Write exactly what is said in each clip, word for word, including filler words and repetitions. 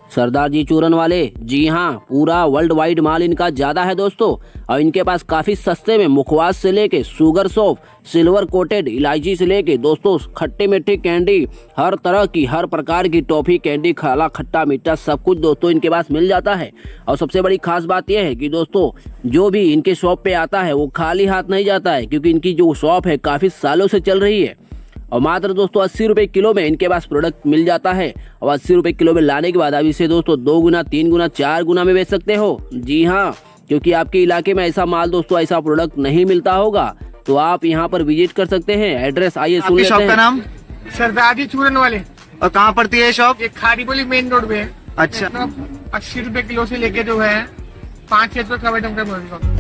सरदार जी चूरन वाले, जी हाँ, पूरा वर्ल्ड वाइड माल इनका ज्यादा है दोस्तों। और इनके पास काफी सस्ते में मुखवास से लेके शुगर सॉफ, सिल्वर कोटेड इलायची से लेके दोस्तों खट्टे मीठे कैंडी, हर तरह की हर प्रकार की टॉफी कैंडी, खाला खट्टा मीठा सब कुछ दोस्तों इनके पास मिल जाता है। और सबसे बड़ी खास बात यह है कि दोस्तों जो भी इनके शॉप पे आता है वो खाली हाथ नहीं जाता है, क्योंकि इनकी जो शॉप है काफी सालों से चल रही है। और मात्र दोस्तों अस्सी रुपए किलो में इनके पास प्रोडक्ट मिल जाता है। और अस्सी रुपए किलो में लाने के बाद आप इसे दोस्तों दो गुना, तीन गुना, चार गुना में बेच सकते हो। जी हाँ, क्योंकि आपके इलाके में ऐसा माल दोस्तों, ऐसा प्रोडक्ट नहीं मिलता होगा, तो आप यहाँ पर विजिट कर सकते हैं। एड्रेस आइए सुन लेते हैं। शॉप का नाम? सरदार जी चूरन वाले। और कहाँ पड़ती है शॉप? ये खाड़ी बोली मेन रोड पे है। अच्छा, अस्सी रुपए किलो से लेके जो है पाँच छह सौ का आइटम का।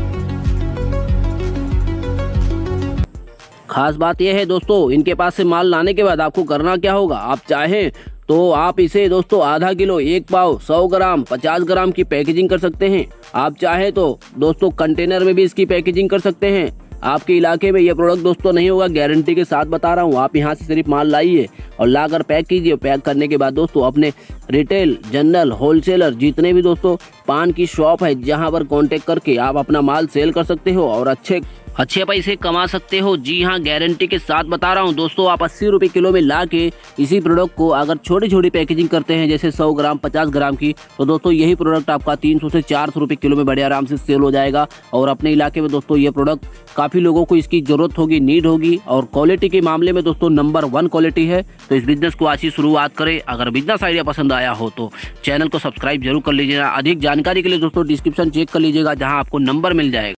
खास बात यह है दोस्तों, इनके पास से माल लाने के बाद आपको करना क्या होगा, आप चाहें तो आप इसे दोस्तों आधा किलो, एक पाव, सौ ग्राम, पचास ग्राम की पैकेजिंग कर सकते हैं। आप चाहे तो दोस्तों कंटेनर में भी इसकी पैकेजिंग कर सकते हैं। आपके इलाके में ये प्रोडक्ट दोस्तों नहीं होगा, गारंटी के साथ बता रहा हूँ। आप यहाँ से सिर्फ माल लाइए और लाकर पैक कीजिए। पैक करने के बाद दोस्तों अपने रिटेल, जनरल, होलसेलर, जितने भी दोस्तों पान की शॉप है, जहाँ पर कांटेक्ट करके आप अपना माल सेल कर सकते हो और अच्छे अच्छे पैसे कमा सकते हो। जी हाँ, गारंटी के साथ बता रहा हूँ दोस्तों। आप अस्सी रुपए किलो में ला के इसी प्रोडक्ट को अगर छोटी छोटी पैकेजिंग करते हैं, जैसे सौ ग्राम, पचास ग्राम की, तो दोस्तों यही प्रोडक्ट आपका तीन सौ से चार सौ रुपए किलो में बड़े आराम से सेल हो जाएगा। और अपने इलाके में दोस्तों ये प्रोडक्ट काफी लोगों को इसकी जरूरत होगी, नीड होगी। और क्वालिटी के मामले में दोस्तों नंबर वन क्वालिटी है। तो इस बिजनेस को आज ही शुरुआत करें। अगर बिजनेस आइडिया पसंद आया हो तो चैनल को सब्सक्राइब जरूर कर लीजिएगा। अधिक जानकारी के लिए दोस्तों डिस्क्रिप्शन चेक कर लीजिएगा, जहाँ आपको नंबर मिल जाएगा।